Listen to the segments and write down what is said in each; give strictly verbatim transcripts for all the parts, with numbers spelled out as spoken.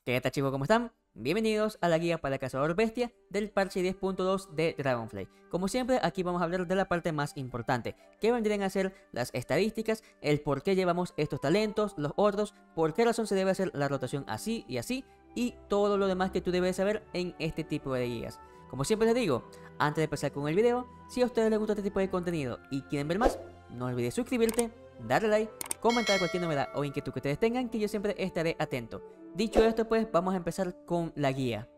¿Qué tal, chicos? ¿Cómo están? Bienvenidos a la guía para el cazador bestia del parche diez punto dos de Dragonflight. Como siempre, aquí vamos a hablar de la parte más importante, que vendrían a ser las estadísticas, el por qué llevamos estos talentos, los otros, por qué razón se debe hacer la rotación así y así, y todo lo demás que tú debes saber en este tipo de guías. Como siempre les digo, antes de empezar con el video, si a ustedes les gusta este tipo de contenido y quieren ver más, no olvides suscribirte, darle like, comentar cualquier novedad o inquietud que ustedes tengan, que yo siempre estaré atento. Dicho esto, pues vamos a empezar con la guía.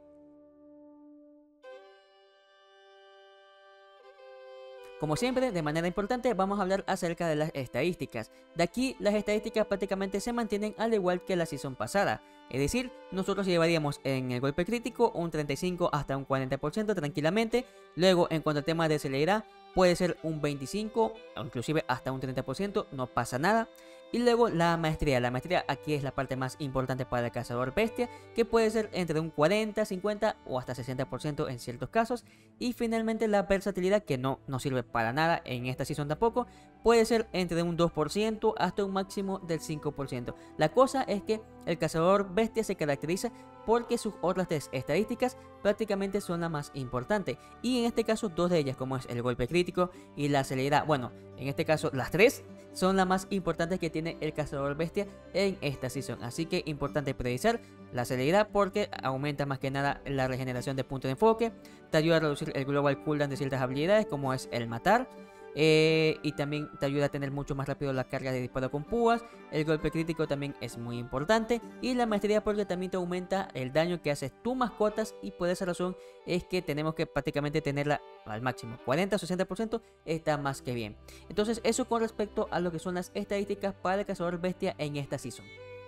Como siempre, de manera importante, vamos a hablar acerca de las estadísticas. De aquí, las estadísticas prácticamente se mantienen al igual que la season pasada. Es decir, nosotros llevaríamos en el golpe crítico un treinta y cinco hasta un cuarenta por ciento tranquilamente. Luego, en cuanto al tema de celeridad, puede ser un veinticinco por ciento o inclusive hasta un treinta por ciento, no pasa nada. Y luego la maestría, la maestría aquí es la parte más importante para el cazador bestia, que puede ser entre un cuarenta, cincuenta o hasta sesenta por ciento en ciertos casos. Y finalmente la versatilidad, que no nos sirve para nada en esta season tampoco, puede ser entre un dos por ciento hasta un máximo del cinco por ciento. La cosa es que el cazador bestia se caracteriza porque sus otras tres estadísticas prácticamente son las más importantes, y en este caso dos de ellas, como es el golpe crítico y la celeridad, bueno, en este caso las tres son las más importantes que tiene el cazador bestia en esta season. Así que importante precisar la celeridad porque aumenta más que nada la regeneración de punto de enfoque, te ayuda a reducir el global cooldown de ciertas habilidades como es el matar. Eh, y también te ayuda a tener mucho más rápido la carga de disparo con púas. El golpe crítico también es muy importante, y la maestría porque también te aumenta el daño que haces tus mascotas, y por esa razón es que tenemos que prácticamente tenerla al máximo. Cuarenta o sesenta por ciento está más que bien. Entonces eso con respecto a lo que son las estadísticas para el cazador bestia en esta season.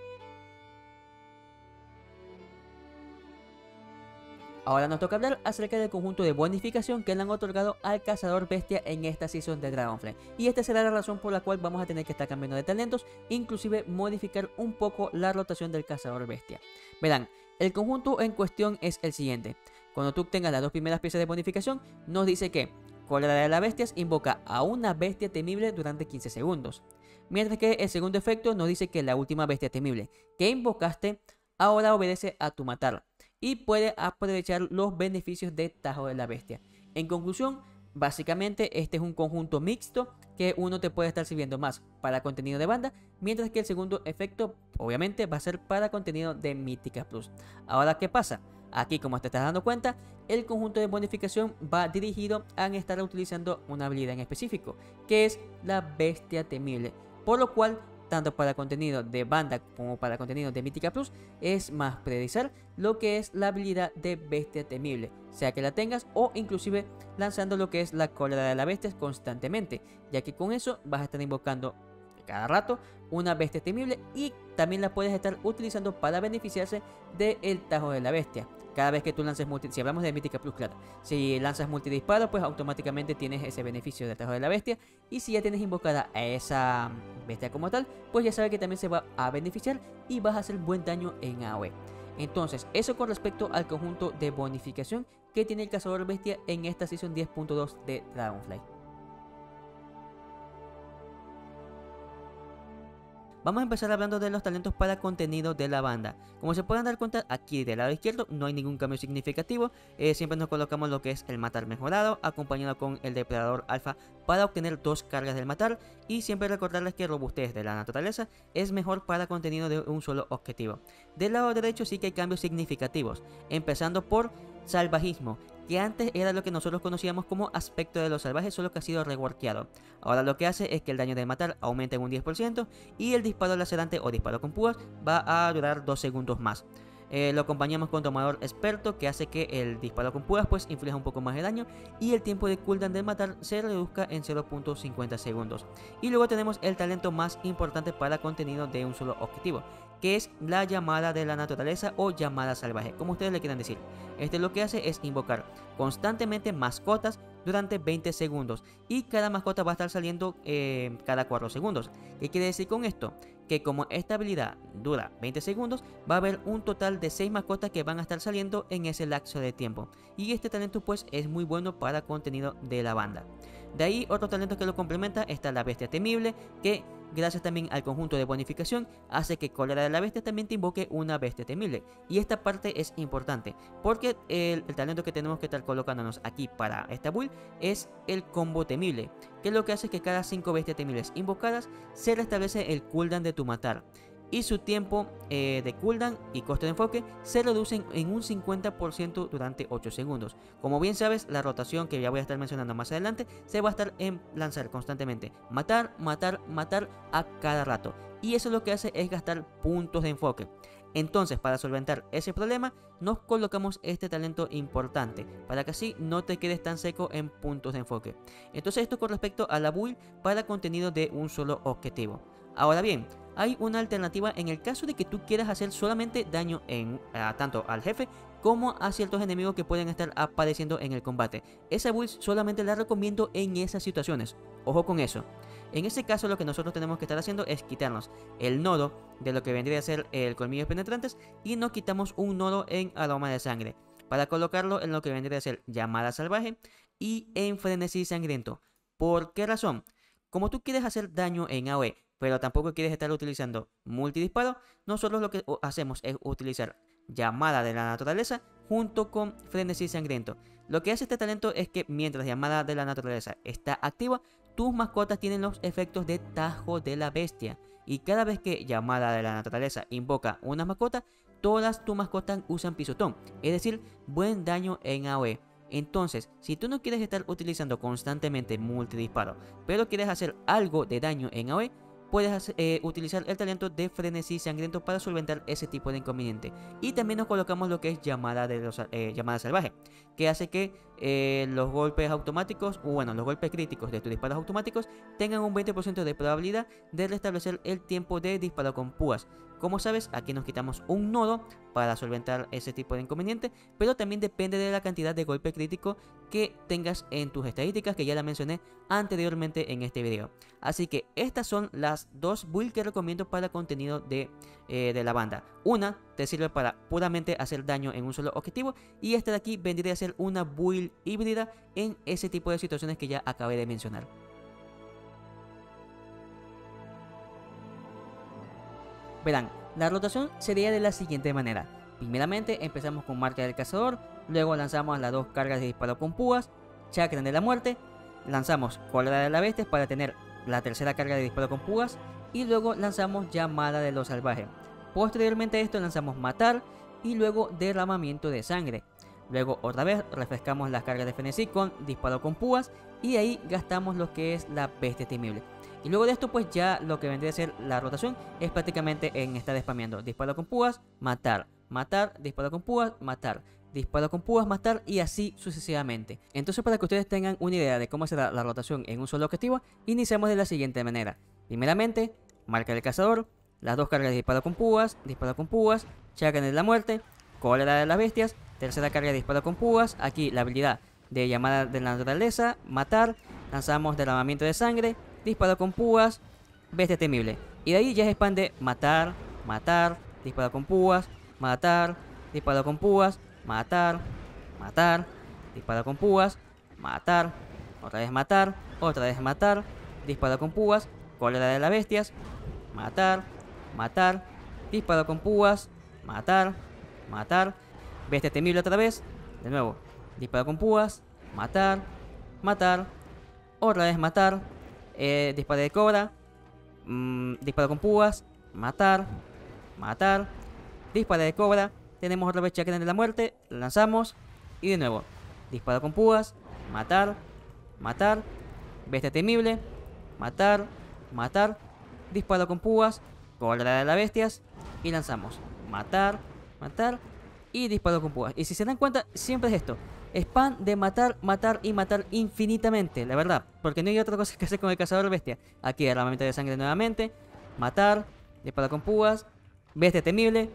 Ahora nos toca hablar acerca del conjunto de bonificación que le han otorgado al cazador bestia en esta season de Dragonflight. Y esta será la razón por la cual vamos a tener que estar cambiando de talentos, inclusive modificar un poco la rotación del cazador bestia. Verán, el conjunto en cuestión es el siguiente. Cuando tú tengas las dos primeras piezas de bonificación, nos dice que Cólera de las Bestias invoca a una bestia temible durante quince segundos. Mientras que el segundo efecto nos dice que la última bestia temible que invocaste ahora obedece a tu matar y puede aprovechar los beneficios de Tajo de la Bestia. En conclusión, básicamente este es un conjunto mixto que uno te puede estar sirviendo más para contenido de banda, mientras que el segundo efecto obviamente va a ser para contenido de Mítica Plus. Ahora, ¿qué pasa? Aquí, como te estás dando cuenta, el conjunto de bonificación va dirigido a estar utilizando una habilidad en específico, que es la Bestia Temible, por lo cual tanto para contenido de banda como para contenido de Mítica Plus, es más predecir lo que es la habilidad de Bestia Temible, sea que la tengas o inclusive lanzando lo que es la Cólera de la Bestia constantemente, ya que con eso vas a estar invocando cada rato una bestia temible, y también la puedes estar utilizando para beneficiarse del Tajo de la Bestia. Cada vez que tú lances multi, si hablamos de Mítica Plus, claro, si lanzas multidisparo, pues automáticamente tienes ese beneficio del Tajo de la Bestia, y si ya tienes invocada a esa bestia como tal, pues ya sabes que también se va a beneficiar y vas a hacer buen daño en A O E. Entonces, eso con respecto al conjunto de bonificación que tiene el cazador bestia en esta season diez punto dos de Dragonflight. Vamos a empezar hablando de los talentos para contenido de la banda. Como se pueden dar cuenta, aquí del lado izquierdo no hay ningún cambio significativo. Eh, siempre nos colocamos lo que es el matar mejorado, acompañado con el depredador alfa para obtener dos cargas del matar. Y siempre recordarles que robustez de la naturaleza es mejor para contenido de un solo objetivo. Del lado derecho sí que hay cambios significativos, empezando por salvajismo, que antes era lo que nosotros conocíamos como aspecto de los salvajes, solo que ha sido reworkeado. Ahora lo que hace es que el daño de matar aumenta en un diez por ciento y el disparo lacerante o disparo con púas va a durar dos segundos más. Eh, lo acompañamos con Domador Experto, que hace que el disparo con púas pues inflija un poco más de daño y el tiempo de cooldown de matar se reduzca en cero punto cincuenta segundos. Y luego tenemos el talento más importante para contenido de un solo objetivo, que es la llamada de la naturaleza o llamada salvaje, como ustedes le quieran decir. Este lo que hace es invocar constantemente mascotas durante veinte segundos, y cada mascota va a estar saliendo eh, cada cuatro segundos. ¿Qué quiere decir con esto? Que como esta habilidad dura veinte segundos, va a haber un total de seis mascotas que van a estar saliendo en ese lapso de tiempo, y este talento pues es muy bueno para contenido de la banda. De ahí otro talento que lo complementa está la Bestia Temible, que gracias también al conjunto de bonificación, hace que Cólera de la Bestia también te invoque una bestia temible. Y esta parte es importante, porque el, el talento que tenemos que estar colocándonos aquí para esta build es el combo temible, que lo que hace es que cada cinco bestias temibles invocadas se restablece el cooldown de tu matar. Y su tiempo eh, de cooldown y coste de enfoque se reducen en un cincuenta por ciento durante ocho segundos. Como bien sabes, la rotación que ya voy a estar mencionando más adelante se va a estar en lanzar constantemente. Matar, matar, matar a cada rato. Y eso lo que hace es gastar puntos de enfoque. Entonces, para solventar ese problema, nos colocamos este talento importante, para que así no te quedes tan seco en puntos de enfoque. Entonces, esto con respecto a la build para contenido de un solo objetivo. Ahora bien, hay una alternativa en el caso de que tú quieras hacer solamente daño en, a, tanto al jefe como a ciertos enemigos que pueden estar apareciendo en el combate. Esa build solamente la recomiendo en esas situaciones. Ojo con eso. En ese caso lo que nosotros tenemos que estar haciendo es quitarnos el nodo de lo que vendría a ser el colmillo penetrantes y nos quitamos un nodo en aroma de sangre para colocarlo en lo que vendría a ser llamada salvaje y en frenesí sangriento. ¿Por qué razón? Como tú quieres hacer daño en A O E, pero tampoco quieres estar utilizando multidisparo, nosotros lo que hacemos es utilizar llamada de la naturaleza junto con frenesí sangriento. Lo que hace este talento es que mientras llamada de la naturaleza está activa, tus mascotas tienen los efectos de tajo de la bestia. Y cada vez que llamada de la naturaleza invoca una mascota, todas tus mascotas usan pisotón, es decir, buen daño en A O E. Entonces, si tú no quieres estar utilizando constantemente multidisparo, pero quieres hacer algo de daño en A O E, puedes eh, utilizar el talento de frenesí sangriento para solventar ese tipo de inconveniente. Y también nos colocamos lo que es llamada de los, eh, llamada salvaje, que hace que eh, los golpes automáticos, o bueno, los golpes críticos de tus disparos automáticos tengan un veinte por ciento de probabilidad de restablecer el tiempo de disparo con púas. Como sabes, aquí nos quitamos un nodo para solventar ese tipo de inconveniente, pero también depende de la cantidad de golpe crítico que tengas en tus estadísticas, que ya la mencioné anteriormente en este video. Así que estas son las dos builds que recomiendo para contenido de, eh, de la banda. Una te sirve para puramente hacer daño en un solo objetivo, y esta de aquí vendría a ser una build híbrida en ese tipo de situaciones que ya acabé de mencionar. Verán, la rotación sería de la siguiente manera. Primeramente empezamos con marca del cazador, luego lanzamos las dos cargas de disparo con púas, chakra de la muerte, lanzamos cólera de la bestia para tener la tercera carga de disparo con púas, y luego lanzamos llamada de los salvajes. Posteriormente a esto lanzamos matar y luego derramamiento de sangre. Luego otra vez refrescamos las cargas de frenesí con disparo con púas, y ahí gastamos lo que es la bestia temible. Y luego de esto pues ya lo que vendría a ser la rotación es prácticamente en estar spameando disparo con púas, matar, matar, disparo con púas, matar, disparo con púas, matar, y así sucesivamente. Entonces, para que ustedes tengan una idea de cómo será la rotación en un solo objetivo, iniciamos de la siguiente manera. Primeramente, marca del cazador, las dos cargas de disparo con púas, disparo con púas, chakra de la muerte, cólera de las bestias, tercera carga de disparo con púas, aquí la habilidad de llamada de la naturaleza, matar, lanzamos derramamiento de sangre, disparo con púas, bestia temible. Y de ahí ya se expande matar, matar, disparo con púas, matar, disparo con púas, matar, matar, disparo con púas, matar, otra vez matar, otra vez matar, disparo con púas, cólera de las bestias, matar, matar, disparo con púas, matar, matar, bestia temible otra vez, de nuevo, disparo con púas, matar, matar, otra vez matar, eh, disparo de cobra, mmm, disparo con púas, matar, matar, disparo de cobra, tenemos otra vez chakra de la muerte, lanzamos, y de nuevo, disparo con púas, matar, matar, bestia temible, matar, matar, disparo con púas, cólera de las bestias, y lanzamos, matar, matar, y disparo con púas. Y si se dan cuenta, siempre es esto: spam de matar, matar y matar infinitamente, la verdad, porque no hay otra cosa que hacer con el cazador bestia. Aquí derramamiento de sangre nuevamente, matar, disparo con púas, bestia temible,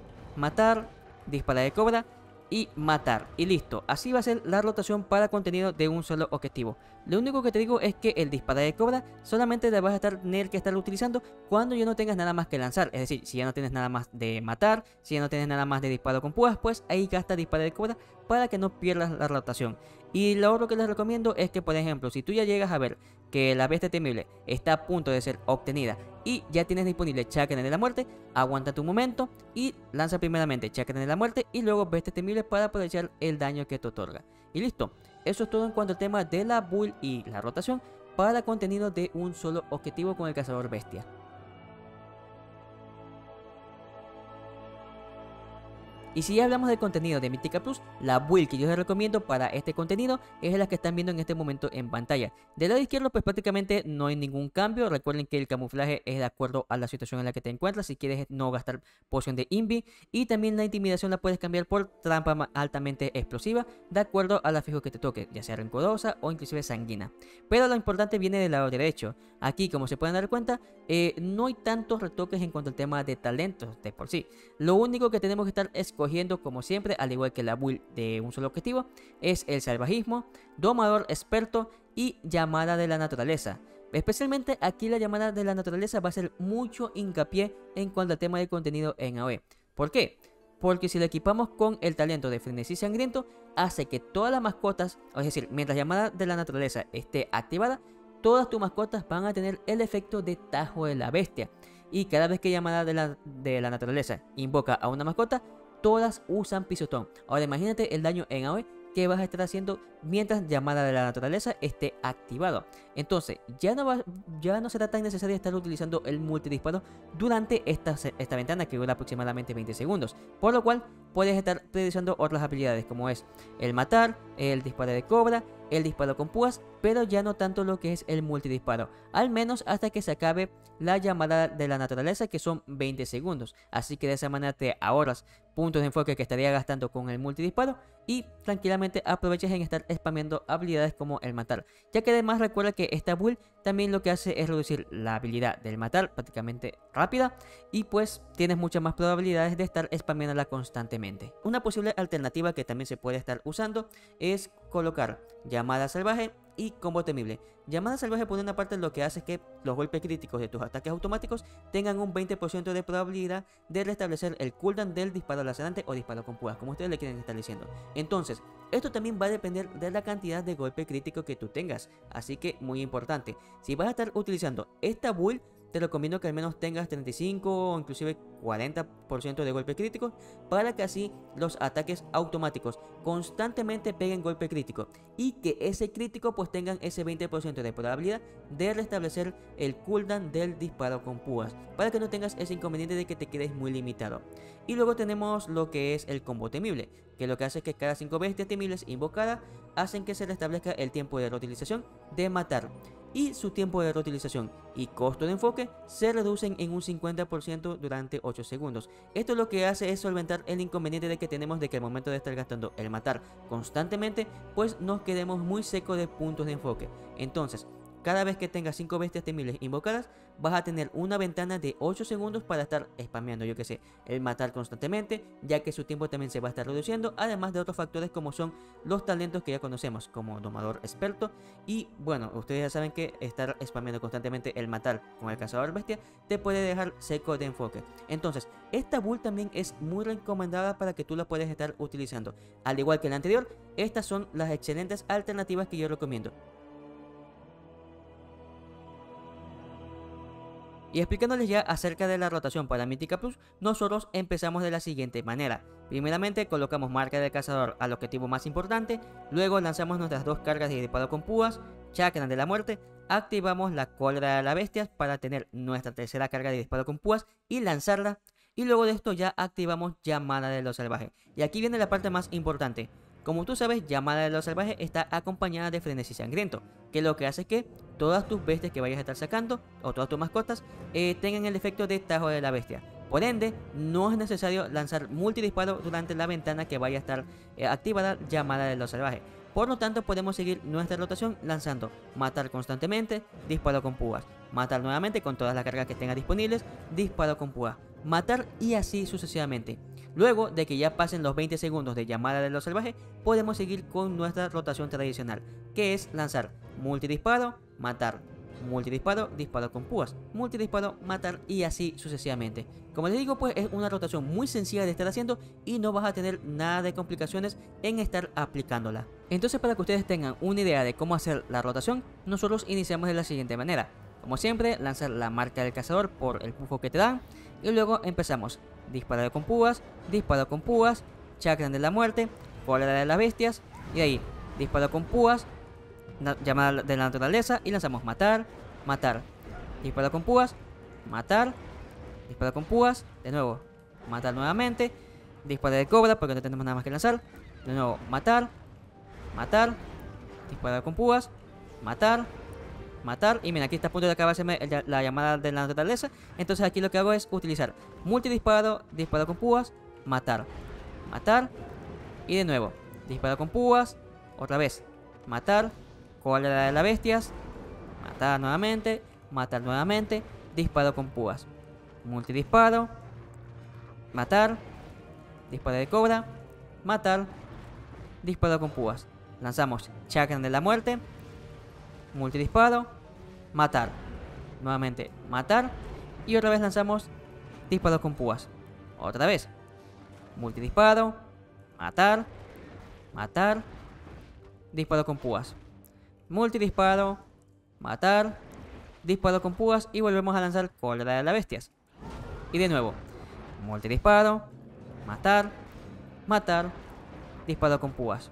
matar, dispara de cobra y matar. Y listo, así va a ser la rotación para contenido de un solo objetivo. Lo único que te digo es que el disparo de cobra solamente te vas a estar, tener que estar utilizando cuando ya no tengas nada más que lanzar. Es decir, si ya no tienes nada más de matar, si ya no tienes nada más de disparo con púas, pues ahí gasta disparo de cobra para que no pierdas la rotación. Y lo otro que les recomiendo es que, por ejemplo, si tú ya llegas a ver que la bestia temible está a punto de ser obtenida y ya tienes disponible Chakra de la muerte, aguanta tu momento y lanza primeramente Chakra de la muerte y luego bestia temible para aprovechar el daño que te otorga. Y listo. Eso es todo en cuanto al tema de la build y la rotación para contenido de un solo objetivo con el cazador bestia. Y si ya hablamos del contenido de Mítica Plus, la build que yo les recomiendo para este contenido es la que están viendo en este momento en pantalla. Del lado izquierdo pues prácticamente no hay ningún cambio. Recuerden que el camuflaje es de acuerdo a la situación en la que te encuentras. Si quieres no gastar poción de invi. Y también la intimidación la puedes cambiar por trampa altamente explosiva de acuerdo a la fijo que te toque, ya sea rencorosa o inclusive sanguina. Pero lo importante viene del lado derecho. Aquí, como se pueden dar cuenta, eh, no hay tantos retoques en cuanto al tema de talentos de por sí. Lo único que tenemos que estar escogiendo, como siempre, al igual que la build de un solo objetivo, es el salvajismo, domador experto y llamada de la naturaleza. Especialmente aquí la llamada de la naturaleza va a ser mucho hincapié en cuanto al tema de contenido en A O E. ¿Por qué? Porque si lo equipamos con el talento de frenesí sangriento, hace que todas las mascotas, es decir, mientras llamada de la naturaleza esté activada, todas tus mascotas van a tener el efecto de tajo de la bestia. Y cada vez que llamada de la, de la naturaleza invoca a una mascota, todas usan pisotón. Ahora imagínate el daño en A O E que vas a estar haciendo mientras llamada de la naturaleza esté activado. Entonces ya no, va, ya no será tan necesario estar utilizando el multidisparo durante esta, esta ventana que dura aproximadamente veinte segundos. Por lo cual puedes estar priorizando otras habilidades como es el matar, el disparo de cobra, el disparo con púas, pero ya no tanto lo que es el multidisparo, al menos hasta que se acabe la llamada de la naturaleza, que son veinte segundos. Así que de esa manera te ahorras puntos de enfoque que estaría gastando con el multidisparo y tranquilamente aproveches en estar spameando habilidades como el matar, ya que además recuerda que esta build también lo que hace es reducir la habilidad del matar prácticamente rápida y pues tienes muchas más probabilidades de estar spameándola constantemente. Una posible alternativa que también se puede estar usando es colocar llamada salvaje y combo temible. Llamada salvaje por una parte lo que hace es que los golpes críticos de tus ataques automáticos tengan un veinte por ciento de probabilidad de restablecer el cooldown del disparo lacerante o disparo con púas, como ustedes le quieren estar diciendo. Entonces, esto también va a depender de la cantidad de golpe crítico que tú tengas, así que muy importante, si vas a estar utilizando esta build, te recomiendo que al menos tengas treinta y cinco o inclusive cuarenta por ciento de golpe crítico para que así los ataques automáticos constantemente peguen golpe crítico y que ese crítico pues tengan ese veinte por ciento de probabilidad de restablecer el cooldown del disparo con púas para que no tengas ese inconveniente de que te quedes muy limitado. Y luego tenemos lo que es el combo temible, que lo que hace es que cada cinco bestias temibles invocadas hacen que se restablezca el tiempo de reutilización de matar. Y su tiempo de reutilización y costo de enfoque se reducen en un cincuenta por ciento durante ocho segundos. Esto lo que hace es solventar el inconveniente de que tenemos de que al momento de estar gastando el matar constantemente, pues nos quedemos muy secos de puntos de enfoque. Entonces, cada vez que tengas cinco bestias temibles invocadas, vas a tener una ventana de ocho segundos para estar spameando, yo que sé, el matar constantemente, ya que su tiempo también se va a estar reduciendo, además de otros factores como son los talentos que ya conocemos, como domador experto. Y bueno, ustedes ya saben que estar spameando constantemente el matar con el cazador bestia te puede dejar seco de enfoque. Entonces, esta build también es muy recomendada para que tú la puedas estar utilizando. Al igual que la anterior, estas son las excelentes alternativas que yo recomiendo. Y explicándoles ya acerca de la rotación para Mítica Plus, nosotros empezamos de la siguiente manera. Primeramente colocamos marca del cazador al objetivo más importante, luego lanzamos nuestras dos cargas de disparo con púas, Chakra de la muerte, activamos la cólera de la bestia para tener nuestra tercera carga de disparo con púas y lanzarla, y luego de esto ya activamos llamada de los salvajes. Y aquí viene la parte más importante. Como tú sabes, llamada de los salvajes está acompañada de frenesí sangriento, que lo que hace es que todas tus bestias que vayas a estar sacando, o todas tus mascotas, eh, tengan el efecto de tajo de la bestia. Por ende, no es necesario lanzar multidisparo durante la ventana que vaya a estar eh, activada llamada de los salvajes. Por lo tanto, podemos seguir nuestra rotación lanzando matar constantemente, disparo con púas, matar nuevamente con todas las cargas que tenga disponibles, disparo con púas, matar y así sucesivamente. Luego de que ya pasen los veinte segundos de llamada de lo salvaje, podemos seguir con nuestra rotación tradicional, que es lanzar multidisparo, matar, multidisparo, disparo con púas, multidisparo, matar y así sucesivamente. Como les digo, pues es una rotación muy sencilla de estar haciendo y no vas a tener nada de complicaciones en estar aplicándola. Entonces, para que ustedes tengan una idea de cómo hacer la rotación, nosotros iniciamos de la siguiente manera. Como siempre, lanzar la marca del cazador por el bufo que te dan y luego empezamos disparo con púas, disparo con púas, chakra de la muerte, cólera de las bestias y de ahí disparo con púas, llamada de la naturaleza y lanzamos matar, matar, disparo con púas, matar, disparo con púas, de nuevo, matar nuevamente, disparo de cobra porque no tenemos nada más que lanzar, de nuevo, matar, matar, disparo con púas, matar, matar, y mira, aquí está a punto de acabarse la llamada de la naturaleza, entonces aquí lo que hago es utilizar multidisparo, disparo con púas, matar, matar, y de nuevo, disparo con púas, otra vez, matar, cólera de las bestias, matar nuevamente, matar nuevamente, disparo con púas, multidisparo, matar, disparo de cobra, matar, disparo con púas, lanzamos chakra de la muerte, multidisparo, matar, nuevamente matar y otra vez lanzamos disparo con púas, otra vez, multidisparo, matar, matar, disparo con púas, multidisparo, matar, disparo con púas y volvemos a lanzar cólera de las bestias. Y de nuevo, multidisparo, matar, matar, disparo con púas.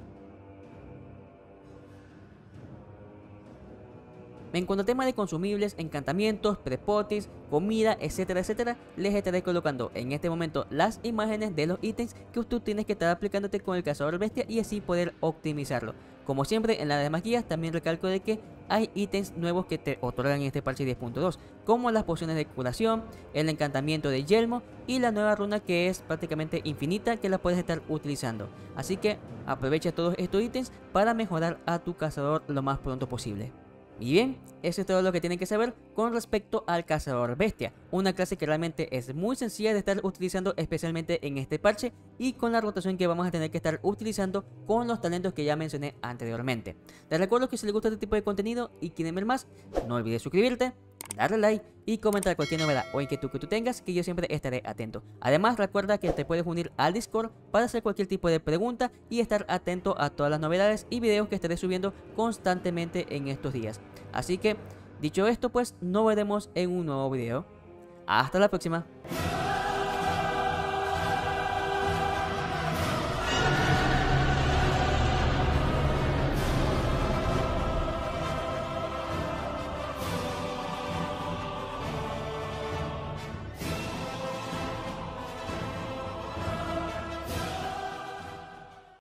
En cuanto a tema de consumibles, encantamientos, prepotis, comida, etcétera, etcétera, les estaré colocando en este momento las imágenes de los ítems que tú tienes que estar aplicándote con el cazador bestia y así poder optimizarlo. Como siempre, en las demás guías también recalco de que hay ítems nuevos que te otorgan en este parche diez punto dos, como las pociones de curación, el encantamiento de yelmo y la nueva runa que es prácticamente infinita que la puedes estar utilizando. Así que aprovecha todos estos ítems para mejorar a tu cazador lo más pronto posible. Y bien, eso es todo lo que tienen que saber con respecto al cazador bestia, una clase que realmente es muy sencilla de estar utilizando, especialmente en este parche y con la rotación que vamos a tener que estar utilizando con los talentos que ya mencioné anteriormente. Te recuerdo que si les gusta este tipo de contenido y quieren ver más, no olvides suscribirte, darle like y comentar cualquier novedad o inquietud que tú tengas, que yo siempre estaré atento. Además, recuerda que te puedes unir al Discord para hacer cualquier tipo de pregunta y estar atento a todas las novedades y videos que estaré subiendo constantemente en estos días. Así que, dicho esto, pues nos veremos en un nuevo video. Hasta la próxima.